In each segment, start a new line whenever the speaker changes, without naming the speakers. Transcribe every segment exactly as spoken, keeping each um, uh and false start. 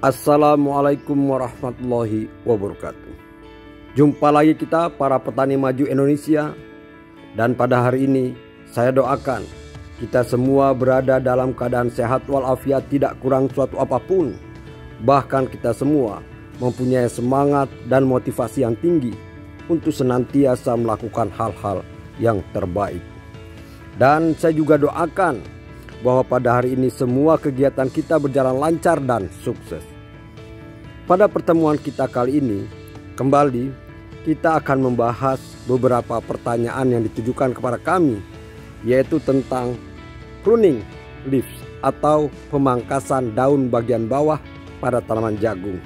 Assalamualaikum warahmatullahi wabarakatuh. Jumpa lagi kita para petani maju Indonesia. Dan pada hari ini saya doakan kita semua berada dalam keadaan sehat walafiat, tidak kurang suatu apapun. Bahkan kita semua mempunyai semangat dan motivasi yang tinggi untuk senantiasa melakukan hal-hal yang terbaik. Dan saya juga doakan bahwa pada hari ini semua kegiatan kita berjalan lancar dan sukses. Pada pertemuan kita kali ini, kembali kita akan membahas beberapa pertanyaan yang ditujukan kepada kami, yaitu tentang pruning leaves atau pemangkasan daun bagian bawah pada tanaman jagung.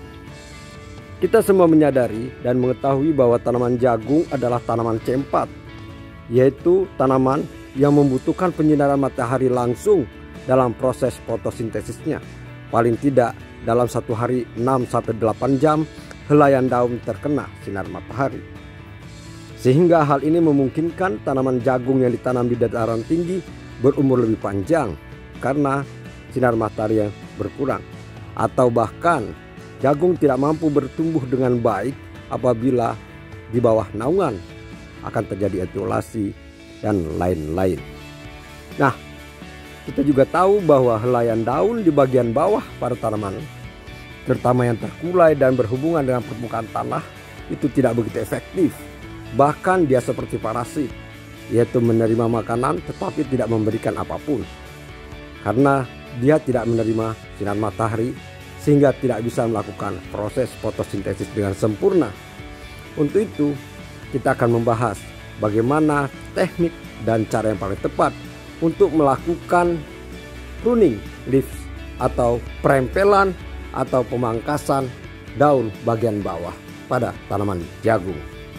Kita semua menyadari dan mengetahui bahwa tanaman jagung adalah tanaman C empat, yaitu tanaman yang membutuhkan penyinaran matahari langsung dalam proses fotosintesisnya. Paling tidak dalam satu hari enam sampai delapan jam helaian daun terkena sinar matahari. Sehingga hal ini memungkinkan tanaman jagung yang ditanam di dataran tinggi berumur lebih panjang karena sinar matahari yang berkurang. Atau bahkan jagung tidak mampu bertumbuh dengan baik apabila di bawah naungan, akan terjadi etiolasi dan lain-lain. Nah, kita juga tahu bahwa helaian daun di bagian bawah pada tanaman, terutama yang terkulai dan berhubungan dengan permukaan tanah, itu tidak begitu efektif. Bahkan dia seperti parasit, yaitu menerima makanan tetapi tidak memberikan apapun. Karena dia tidak menerima sinar matahari, sehingga tidak bisa melakukan proses fotosintesis dengan sempurna. Untuk itu, kita akan membahas bagaimana teknik dan cara yang paling tepat untuk melakukan pruning leaves atau perempelan atau pemangkasan daun bagian bawah pada tanaman jagung.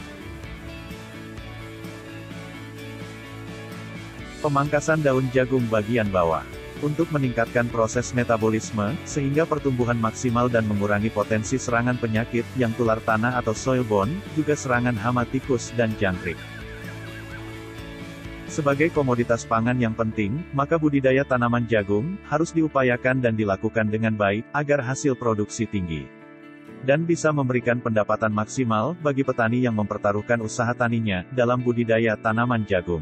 Pemangkasan daun jagung bagian bawah untuk meningkatkan proses metabolisme sehingga pertumbuhan maksimal dan mengurangi potensi serangan penyakit yang tular tanah atau soilborne, juga serangan hama tikus dan jangkrik. Sebagai komoditas pangan yang penting, maka budidaya tanaman jagung harus diupayakan dan dilakukan dengan baik agar hasil produksi tinggi dan bisa memberikan pendapatan maksimal bagi petani yang mempertaruhkan usaha taninya dalam budidaya tanaman jagung.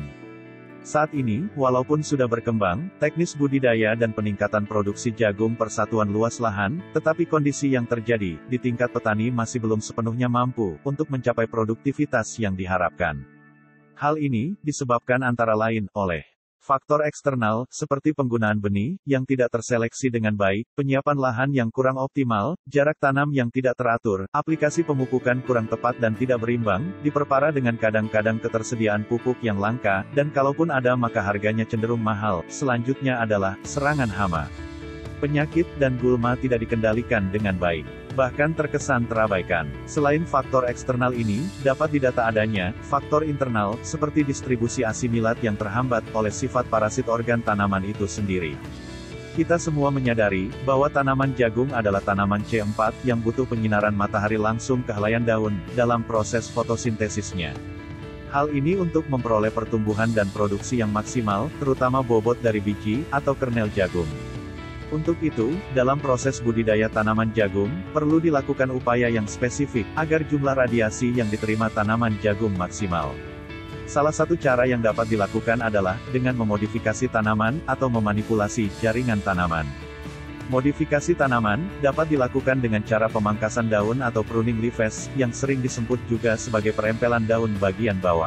Saat ini, walaupun sudah berkembang teknis budidaya dan peningkatan produksi jagung per satuan luas lahan, tetapi kondisi yang terjadi di tingkat petani masih belum sepenuhnya mampu untuk mencapai produktivitas yang diharapkan. Hal ini disebabkan antara lain oleh faktor eksternal seperti penggunaan benih yang tidak terseleksi dengan baik, penyiapan lahan yang kurang optimal, jarak tanam yang tidak teratur, aplikasi pemupukan kurang tepat dan tidak berimbang, diperparah dengan kadang-kadang ketersediaan pupuk yang langka, dan kalaupun ada maka harganya cenderung mahal. Selanjutnya adalah serangan hama, penyakit dan gulma tidak dikendalikan dengan baik, bahkan terkesan terabaikan. Selain faktor eksternal ini, dapat didata adanya faktor internal, seperti distribusi asimilat yang terhambat oleh sifat parasit organ tanaman itu sendiri. Kita semua menyadari bahwa tanaman jagung adalah tanaman C empat yang butuh penyinaran matahari langsung ke helaian daun dalam proses fotosintesisnya. Hal ini untuk memperoleh pertumbuhan dan produksi yang maksimal, terutama bobot dari biji atau kernel jagung. Untuk itu, dalam proses budidaya tanaman jagung, perlu dilakukan upaya yang spesifik, agar jumlah radiasi yang diterima tanaman jagung maksimal. Salah satu cara yang dapat dilakukan adalah, dengan memodifikasi tanaman, atau memanipulasi jaringan tanaman. Modifikasi tanaman, dapat dilakukan dengan cara pemangkasan daun atau pruning leaves, yang sering disebut juga sebagai perempelan daun bagian bawah.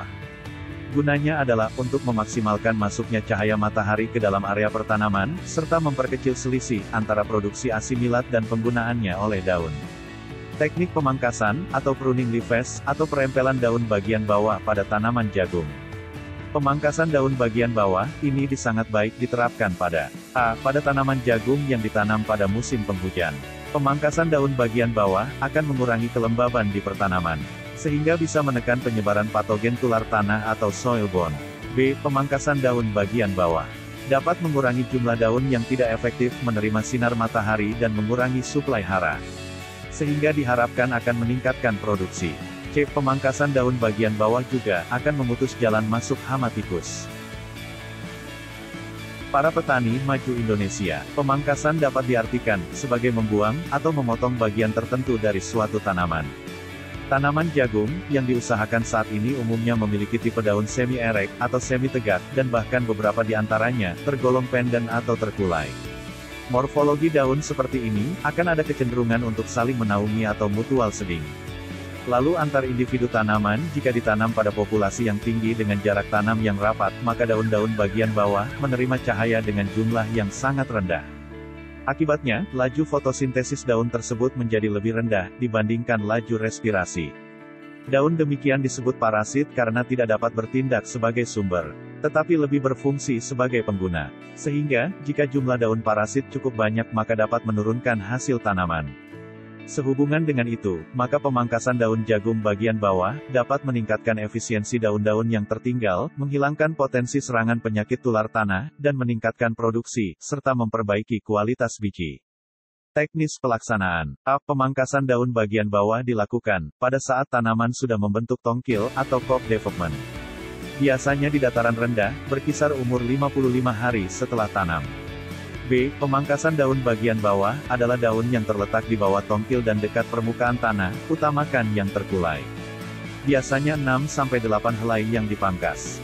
Gunanya adalah untuk memaksimalkan masuknya cahaya matahari ke dalam area pertanaman, serta memperkecil selisih antara produksi asimilat dan penggunaannya oleh daun. Teknik pemangkasan, atau pruning leaves, atau perempelan daun bagian bawah pada tanaman jagung. Pemangkasan daun bagian bawah, ini sangat baik diterapkan pada A. Pada tanaman jagung yang ditanam pada musim penghujan. Pemangkasan daun bagian bawah, akan mengurangi kelembaban di pertanaman, sehingga bisa menekan penyebaran patogen tular tanah atau soilborne. B. Pemangkasan daun bagian bawah dapat mengurangi jumlah daun yang tidak efektif menerima sinar matahari dan mengurangi suplai hara, sehingga diharapkan akan meningkatkan produksi. C. Pemangkasan daun bagian bawah juga akan memutus jalan masuk hama tikus. Para petani maju Indonesia, pemangkasan dapat diartikan sebagai membuang atau memotong bagian tertentu dari suatu tanaman. Tanaman jagung, yang diusahakan saat ini umumnya memiliki tipe daun semi-erek atau semi-tegak, dan bahkan beberapa di antaranya tergolong pendek atau terkulai. Morfologi daun seperti ini akan ada kecenderungan untuk saling menaungi atau mutual seeding. Lalu antar individu tanaman, jika ditanam pada populasi yang tinggi dengan jarak tanam yang rapat, maka daun-daun bagian bawah menerima cahaya dengan jumlah yang sangat rendah. Akibatnya, laju fotosintesis daun tersebut menjadi lebih rendah dibandingkan laju respirasi. Daun demikian disebut parasit karena tidak dapat bertindak sebagai sumber, tetapi lebih berfungsi sebagai pengguna. Sehingga, jika jumlah daun parasit cukup banyak maka dapat menurunkan hasil tanaman. Sehubungan dengan itu, maka pemangkasan daun jagung bagian bawah dapat meningkatkan efisiensi daun-daun yang tertinggal, menghilangkan potensi serangan penyakit tular tanah, dan meningkatkan produksi, serta memperbaiki kualitas biji. Teknis pelaksanaan. A. Pemangkasan daun bagian bawah dilakukan pada saat tanaman sudah membentuk tongkil atau cob development. Biasanya di dataran rendah, berkisar umur lima puluh lima hari setelah tanam. B. Pemangkasan daun bagian bawah adalah daun yang terletak di bawah tongkil dan dekat permukaan tanah, utamakan yang terkulai. Biasanya enam sampai delapan helai yang dipangkas.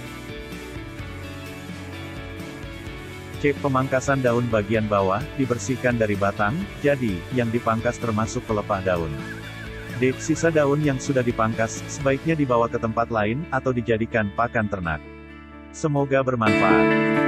C. Pemangkasan daun bagian bawah dibersihkan dari batang, jadi yang dipangkas termasuk pelepah daun. D. Sisa daun yang sudah dipangkas sebaiknya dibawa ke tempat lain atau dijadikan pakan ternak. Semoga bermanfaat.